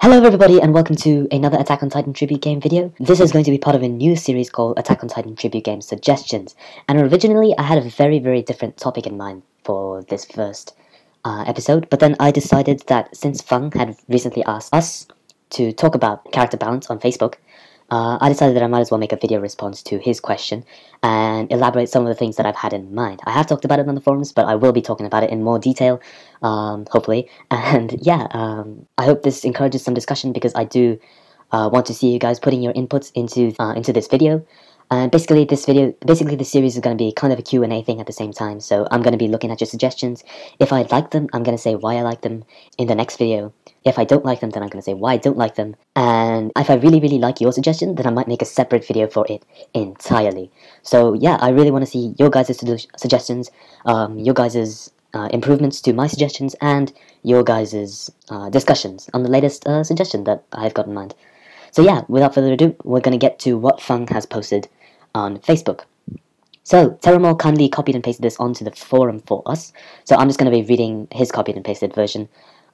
Hello everybody and welcome to another Attack on Titan tribute game video. This is going to be part of a new series called Attack on Titan tribute game suggestions. And originally I had a very different topic in mind for this first episode, but then I decided that since Feng had recently asked us to talk about character balance on Facebook, I decided that I might as well make a video response to his question and elaborate some of the things that I've had in mind. I have talked about it on the forums, but I will be talking about it in more detail, hopefully. And yeah, I hope this encourages some discussion because I do want to see you guys putting your inputs into this video. And basically this series is going to be kind of a Q&A thing at the same time, so I'm going to be looking at your suggestions. If I like them, I'm going to say why I like them in the next video. If I don't like them, then I'm going to say why I don't like them. And if I really like your suggestion, then I might make a separate video for it entirely. So yeah, I really want to see your guys' suggestions, your guys' improvements to my suggestions, and your guys' discussions on the latest suggestion that I've got in mind. So yeah, without further ado, we're going to get to what Feng has posted on Facebook. So, Terramore kindly copied and pasted this onto the forum for us, so I'm just going to be reading his copied and pasted version.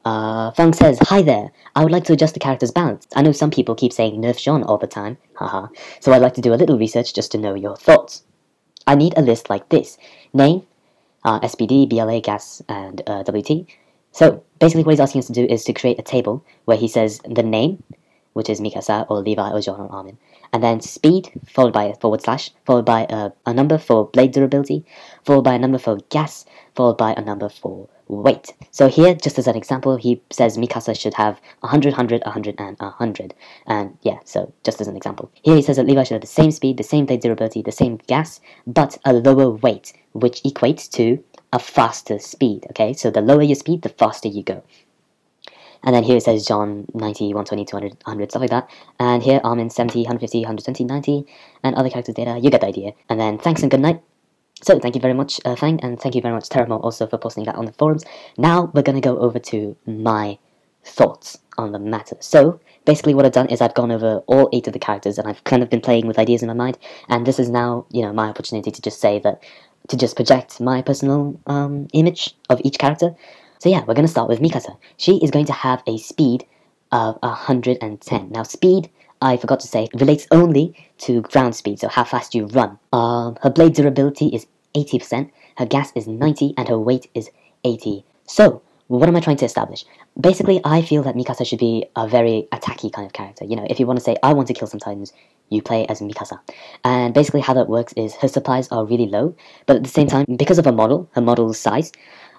Feng says, "Hi there, I would like to adjust the character's balance. I know some people keep saying nerf Jean all the time, haha, so I'd like to do a little research just to know your thoughts. I need a list like this: name, SPD, BLA, gas, and WT. So, basically what he's asking us to do is to create a table where he says the name, which is Mikasa or Levi or Jean or Armin, and then speed, followed by a /, followed by a number for blade durability, followed by a number for gas, followed by a number for weight. So here, just as an example, he says Mikasa should have 100, 100, 100, and 100. And yeah, so just as an example. Here he says that Levi should have the same speed, the same blade durability, the same gas, but a lower weight, which equates to a faster speed, okay? So the lower your speed, the faster you go. And then here it says John 90, 120, 200, 100, stuff like that. And here Armin 70, 150, 120, 90, and other characters data. You get the idea. And then thanks and good night. So thank you very much, Feng, and thank you very much, Terramore, also for posting that on the forums. Now we're going to go over to my thoughts on the matter. So basically what I've done is I've gone over all 8 of the characters, and I've kind of been playing with ideas in my mind. And this is now, you know, my opportunity to just say that, to just project my personal image of each character. So yeah, we're going to start with Mikasa. She is going to have a speed of 110. Now speed, I forgot to say, relates only to ground speed, so how fast you run. Her blade durability is 80%, her gas is 90, and her weight is 80. So, what am I trying to establish? Basically, I feel that Mikasa should be a very attacky kind of character. You know, if you want to say, I want to kill some Titans, you play as Mikasa. And basically how that works is her supplies are really low, but at the same time, because of her model's size,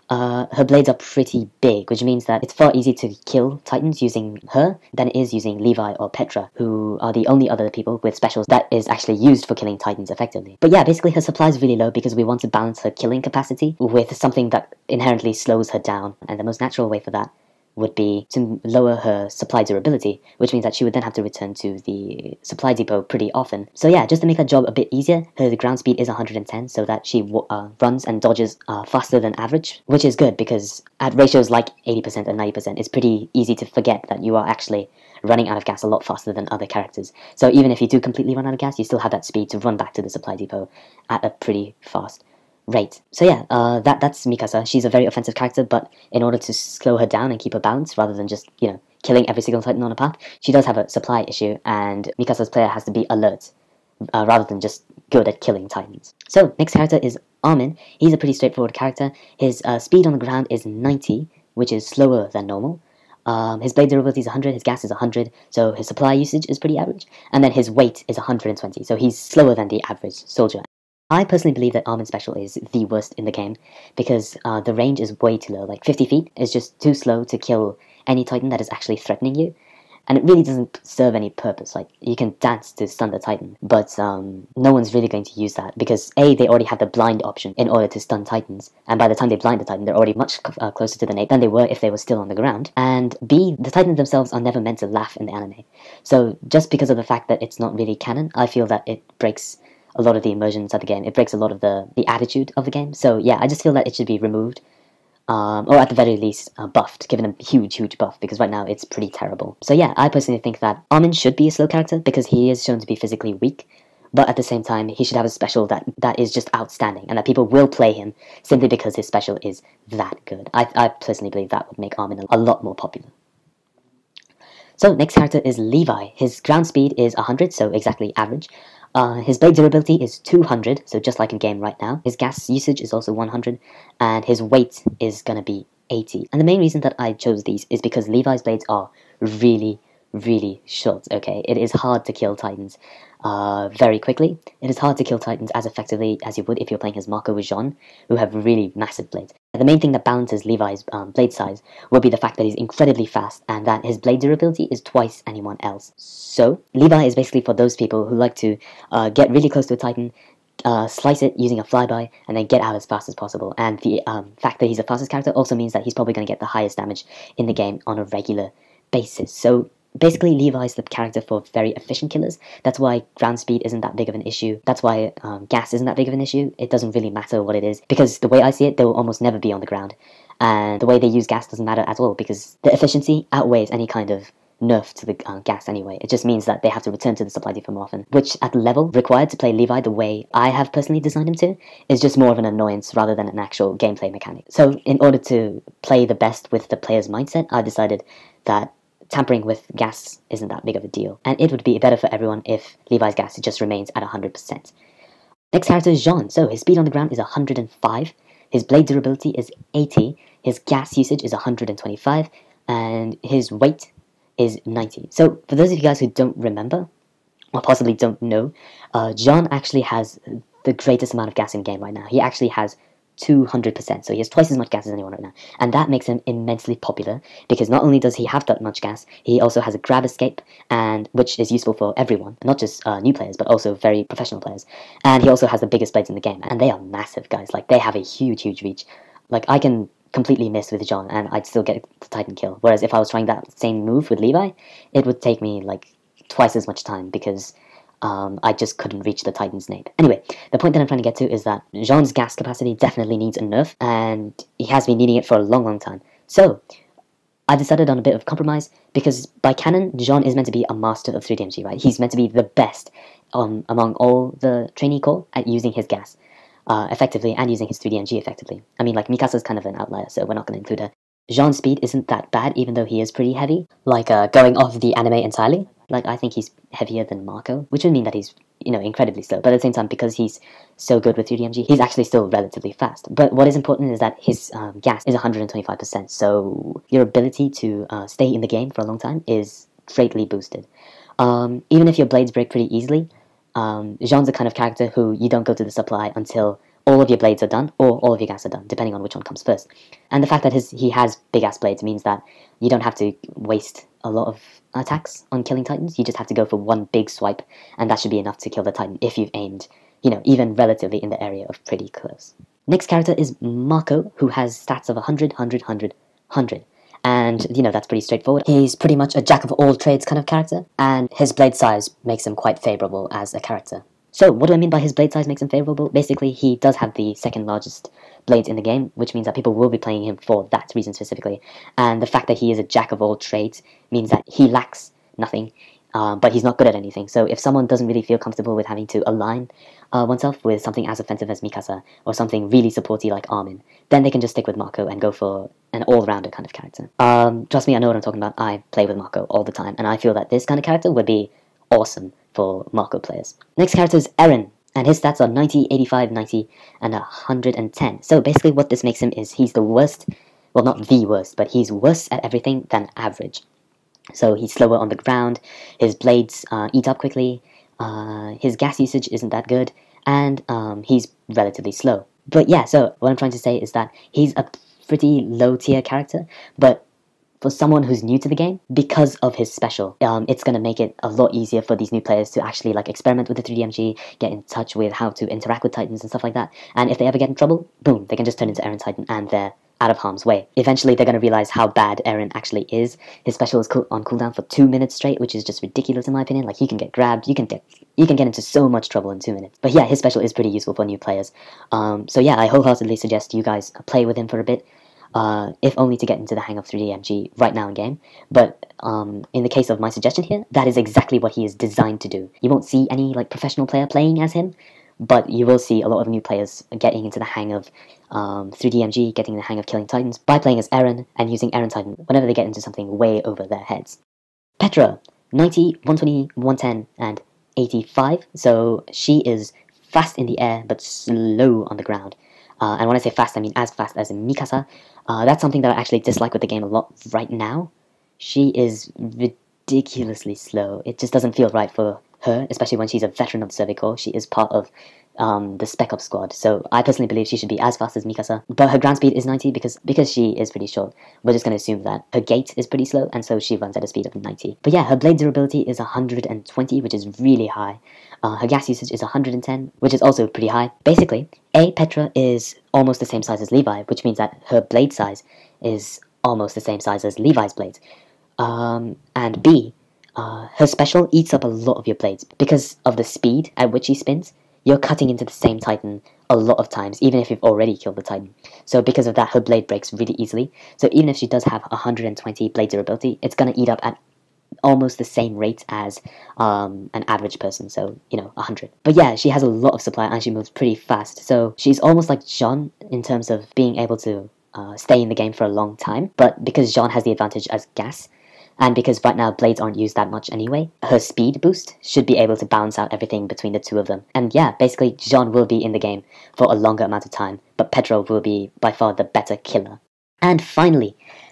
her blades are pretty big, which means that it's far easier to kill Titans using her than it is using Levi or Petra, who are the only other people with specials that is actually used for killing Titans effectively. But yeah, basically her supply is really low because we want to balance her killing capacity with something that inherently slows her down, and the most natural way for that would be to lower her supply durability, which means that she would then have to return to the supply depot pretty often. So yeah, just to make that job a bit easier, her ground speed is 110, so that she runs and dodges faster than average, which is good because at ratios like 80% and 90%, it's pretty easy to forget that you are actually running out of gas a lot faster than other characters. So even if you do completely run out of gas, you still have that speed to run back to the supply depot at a pretty fast rate. So yeah, that's Mikasa. She's a very offensive character, but in order to slow her down and keep her balanced, rather than just, you know, killing every single Titan on a path, she does have a supply issue, and Mikasa's player has to be alert, rather than just good at killing Titans. So, next character is Armin. He's a pretty straightforward character. His speed on the ground is 90, which is slower than normal. His blade durability is 100, his gas is 100, so his supply usage is pretty average, and then his weight is 120, so he's slower than the average soldier. I personally believe that Armin's special is the worst in the game, because the range is way too low. Like 50 feet is just too slow to kill any Titan that is actually threatening you, and it really doesn't serve any purpose. Like, you can dance to stun the Titan, but no one's really going to use that, because A, they already have the blind option in order to stun Titans, and by the time they blind the Titan, they're already much closer to the nape than they were if they were still on the ground, and B, the Titans themselves are never meant to laugh in the anime. So just because of the fact that it's not really canon, I feel that it breaks a lot of the immersions of the game. It breaks a lot of the attitude of the game. So yeah, I just feel that it should be removed, or at the very least buffed, given a huge buff, because right now it's pretty terrible. So yeah, I personally think that Armin should be a slow character because he is shown to be physically weak, but at the same time he should have a special that is just outstanding, and that people will play him simply because his special is that good. I personally believe that would make Armin a lot more popular. So next character is Levi. His ground speed is 100, so exactly average. His blade durability is 200, so just like in game right now. His gas usage is also 100, and his weight is gonna be 80. And the main reason that I chose these is because Levi's blades are really, really short, okay? It is hard to kill Titans very quickly. It is hard to kill Titans as effectively as you would if you're playing as Marco or Jiang, who have really massive blades. The main thing that balances Levi's blade size will be the fact that he's incredibly fast and that his blade durability is twice anyone else. So, Levi is basically for those people who like to get really close to a Titan, slice it using a flyby, and then get out as fast as possible. And the fact that he's the fastest character also means that he's probably going to get the highest damage in the game on a regular basis. So basically, Levi's the character for very efficient killers. That's why ground speed isn't that big of an issue. That's why gas isn't that big of an issue. It doesn't really matter what it is, because the way I see it, they will almost never be on the ground. And the way they use gas doesn't matter at all, because the efficiency outweighs any kind of nerf to the gas anyway. It just means that they have to return to the supply depot more often, which at the level required to play Levi the way I have personally designed him to is just more of an annoyance rather than an actual gameplay mechanic. So in order to play the best with the player's mindset, I decided that tampering with gas isn't that big of a deal, and it would be better for everyone if Levi's gas just remains at 100%. Next character is Jiang. So his speed on the ground is 105, his blade durability is 80, his gas usage is 125, and his weight is 90. So for those of you guys who don't remember, or possibly don't know, Jiang actually has the greatest amount of gas in game right now. He actually has 200%, so he has twice as much gas as anyone right now, and that makes him immensely popular, because not only does he have that much gas, he also has a grab escape, and which is useful for everyone, not just new players, but also very professional players, and he also has the biggest blades in the game, and they are massive, guys. Like, they have a huge reach. Like, I can completely miss with Jiang, and I'd still get the Titan kill, whereas if I was trying that same move with Levi, it would take me, like, twice as much time, because I just couldn't reach the Titan's nape. Anyway, the point that I'm trying to get to is that Jiang's gas capacity definitely needs a nerf, and he has been needing it for a long time. So, I decided on a bit of compromise, because by canon, Jiang is meant to be a master of 3DMG, right? He's meant to be the best among all the trainee corps at using his gas effectively, and using his 3DMG effectively. I mean, like, Mikasa's kind of an outlier, so we're not going to include her. Jiang's speed isn't that bad, even though he is pretty heavy. Like, going off the anime entirely, like, I think he's heavier than Marco, which would mean that he's, you know, incredibly slow. But at the same time, because he's so good with 3DMG, he's actually still relatively fast. But what is important is that his gas is 125%, so your ability to stay in the game for a long time is greatly boosted. Even if your blades break pretty easily, Jiang's the kind of character who you don't go to the supply until all of your blades are done, or all of your gas are done, depending on which one comes first. And the fact that he has big-ass blades means that you don't have to waste a lot of attacks on killing Titans. You just have to go for one big swipe, and that should be enough to kill the Titan if you've aimed, you know, even relatively in the area of pretty close. Next character is Marco, who has stats of 100, 100, 100, 100. And, you know, that's pretty straightforward. He's pretty much a jack-of-all-trades kind of character, and his blade size makes him quite favourable as a character. So, what do I mean by his blade size makes him favourable? Basically, he does have the second largest blades in the game, which means that people will be playing him for that reason specifically. And the fact that he is a jack-of-all-trades means that he lacks nothing, but he's not good at anything. So if someone doesn't really feel comfortable with having to align oneself with something as offensive as Mikasa, or something really supporty like Armin, then they can just stick with Marco and go for an all-rounder kind of character. Trust me, I know what I'm talking about. I play with Marco all the time, and I feel that this kind of character would be awesome for Marco players. Next character is Eren, and his stats are 90, 85, 90, and 110. So basically what this makes him is he's the worst, well, not the worst, but he's worse at everything than average. So he's slower on the ground, his blades eat up quickly, his gas usage isn't that good, and he's relatively slow. But yeah, so what I'm trying to say is that he's a pretty low tier character, but for someone who's new to the game, because of his special, it's going to make it a lot easier for these new players to actually like experiment with the 3DMG, get in touch with how to interact with Titans and stuff like that. And if they ever get in trouble, boom, they can just turn into Eren Titan and they're out of harm's way. Eventually, they're going to realize how bad Eren actually is. His special is on cooldown for 2 minutes straight, which is just ridiculous in my opinion. Like, you can get grabbed, you can get into so much trouble in 2 minutes. But yeah, his special is pretty useful for new players. So yeah, I wholeheartedly suggest you guys play with him for a bit. If only to get into the hang of 3DMG right now in game. But in the case of my suggestion here, that is exactly what he is designed to do. You won't see any like professional player playing as him, but you will see a lot of new players getting into the hang of 3DMG, getting the hang of killing Titans by playing as Eren and using Eren Titan whenever they get into something way over their heads. Petra, 90, 120, 110, and 85. So she is fast in the air, but slow on the ground. And when I say fast, I mean as fast as Mikasa. That's something that I actually dislike with the game a lot right now. She is ridiculously slow. It just doesn't feel right for her, especially when she's a veteran of the Survey Corps. She is part of the spec-up squad, so I personally believe she should be as fast as Mikasa. But her ground speed is 90 because she is pretty short. We're just going to assume that her gait is pretty slow, and so she runs at a speed of 90. But yeah, her blade durability is 120, which is really high. Her gas usage is 110, which is also pretty high. Basically, Petra is almost the same size as Levi, which means that her blade size is almost the same size as Levi's blades. And B, her special eats up a lot of your blades. Because of the speed at which she spins, you're cutting into the same Titan a lot of times, even if you've already killed the Titan. So because of that, her blade breaks really easily. So even if she does have 120 blade durability, it's going to eat up at almost the same rate as an average person, so, 100. But yeah, she has a lot of supply and she moves pretty fast. So she's almost like Jiang in terms of being able to stay in the game for a long time. But because Jiang has the advantage as gas, and because right now blades aren't used that much anyway, her speed boost should be able to balance out everything between the two of them. And yeah, basically Jiang will be in the game for a longer amount of time, but Petra will be by far the better killer. And finally,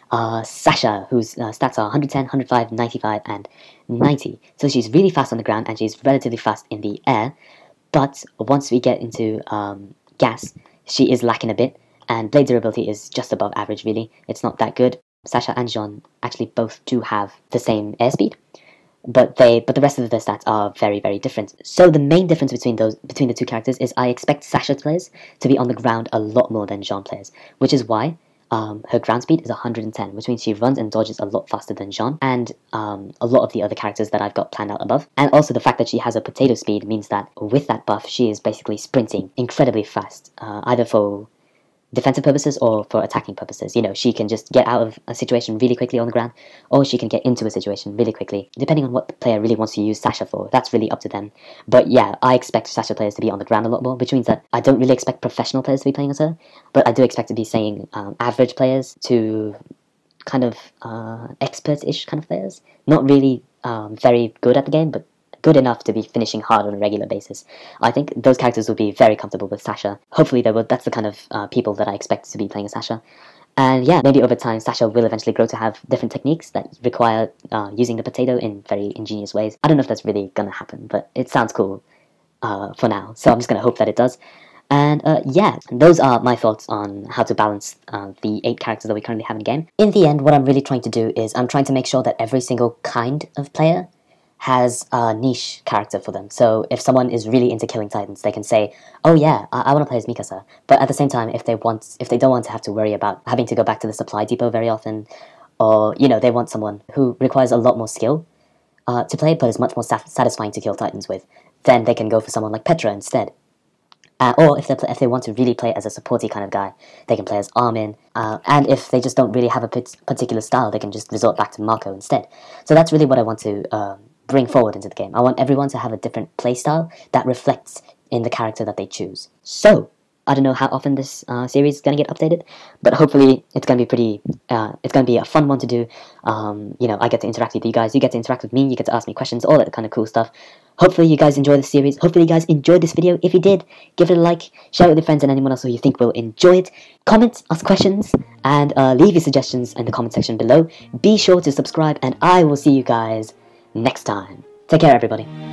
Sasha, whose stats are 110, 105, 95, and 90. So she's really fast on the ground and she's relatively fast in the air, but once we get into gas, she is lacking a bit, and blade durability is just above average really. It's not that good. Sasha and Jiang actually both do have the same airspeed, but the rest of their stats are very, very different. So the main difference between the two characters is I expect Sasha players to be on the ground a lot more than Jiang players, which is why her ground speed is 110, which means she runs and dodges a lot faster than Jiang, and a lot of the other characters that I've got planned out above. And also the fact that she has a potato speed means that with that buff, she is basically sprinting incredibly fast, either for defensive purposes or for attacking purposes. She can just get out of a situation really quickly on the ground, or she can get into a situation really quickly, depending on what the player really wants to use Sasha for. That's really up to them. But yeah, I expect Sasha players to be on the ground a lot more, which means that I don't really expect professional players to be playing as her, but I do expect to be saying average players to kind of expert-ish kind of players. Not really very good at the game, but good enough to be finishing hard on a regular basis. I think those characters will be very comfortable with Sasha. Hopefully that's the kind of people that I expect to be playing as Sasha. And yeah, maybe over time Sasha will eventually grow to have different techniques that require using the potato in very ingenious ways. I don't know if that's really gonna happen, but it sounds cool for now, so I'm just gonna hope that it does. And yeah, those are my thoughts on how to balance the 8 characters that we currently have in game. In the end, what I'm really trying to do is I'm trying to make sure that every single kind of player has a niche character for them. So if someone is really into killing Titans, they can say, oh yeah, I want to play as Mikasa. But at the same time, if they don't want to have to worry about having to go back to the supply depot very often, or, they want someone who requires a lot more skill to play, but is much more satisfying to kill Titans with, then they can go for someone like Petra instead. Or if they want to really play as a supporty kind of guy, they can play as Armin. And if they just don't really have a particular style, they can just resort back to Marco instead. So that's really what I want to bring forward into the game. I want everyone to have a different playstyle that reflects in the character that they choose. So, I don't know how often this series is going to get updated, but hopefully it's going to be pretty, it's going to be a fun one to do. I get to interact with you guys, you get to interact with me, you get to ask me questions, all that kind of cool stuff. Hopefully you guys enjoy this series, hopefully you guys enjoyed this video. If you did, give it a like, share it with your friends and anyone else who you think will enjoy it. Comment, ask questions, and leave your suggestions in the comment section below. Be sure to subscribe, and I will see you guys next time. Take care, everybody.